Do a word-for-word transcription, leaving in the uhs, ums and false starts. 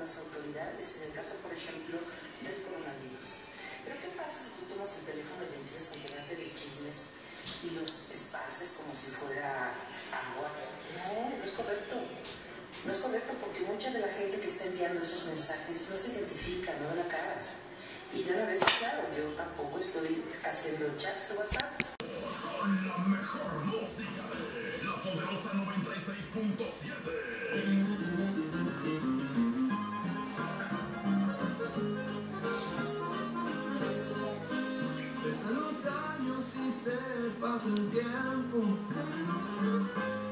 las autoridades en el caso, por ejemplo, del coronavirus. Pero ¿qué pasa si tú tomas el teléfono y empiezas a enterarte de chismes y los esparces como si fuera agua? No, no es correcto. No es correcto porque mucha de la gente que está enviando esos mensajes no se identifica, no da la cara. Y de una vez, claro, yo tampoco estoy haciendo chats de WhatsApp. Con la mejor música de la poderosa noventa y seis punto siete. Pasan los años y se pasa el tiempo.